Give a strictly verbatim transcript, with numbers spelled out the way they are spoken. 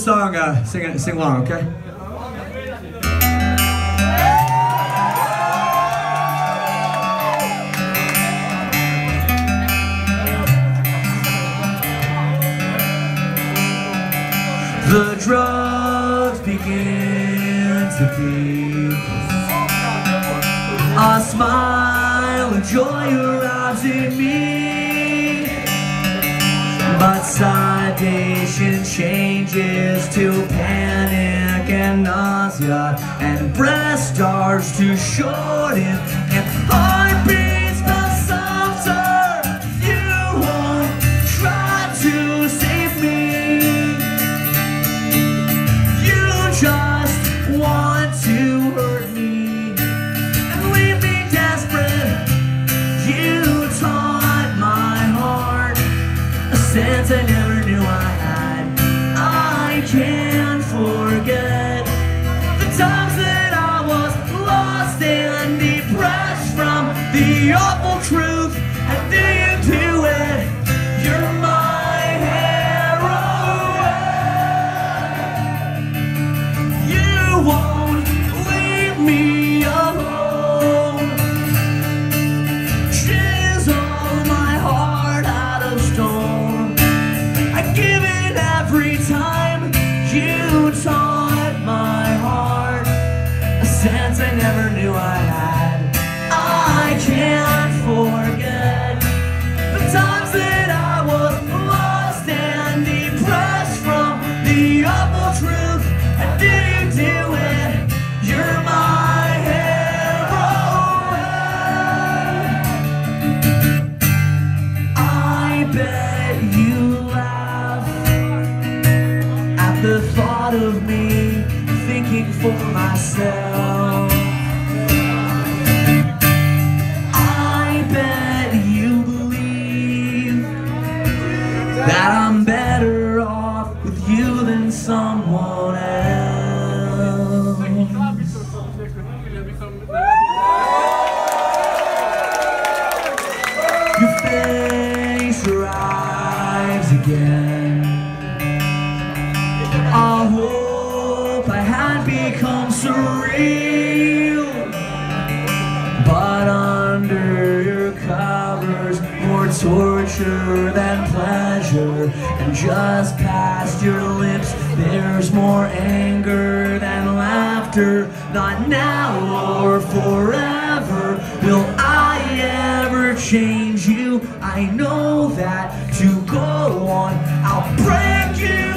Song, uh, sing it, sing along, okay? The drugs begin to peak. A smile and joy arrives in me, but sedation changes to panic and nausea, and breath starts to shorten, and heartbeats feel softer. You won't try to save me. You just want to hurt me and leave me desperate. You taught my heart a sense I never knew I had. I can't forget the times that I was lost and depressed from the awful truth. I didn't do it. You're my heroine. You won't leave me alone. Chisel my heart out of stone. I give it every time. You taught my heart a sense I never knew I had. I can't forget the times that I was lost and depressed from the awful truth. I didn't do it. You're my heroine. I bet you laugh at the thought of me thinking for myself. I bet you believe that I'm better off with you than someone else. Your face arrives again. I hope I had become surreal, but under your covers, more torture than pleasure, and just past your lips, there's more anger than laughter. Not now or forever will I ever change you. I know that to go on, I'll break you.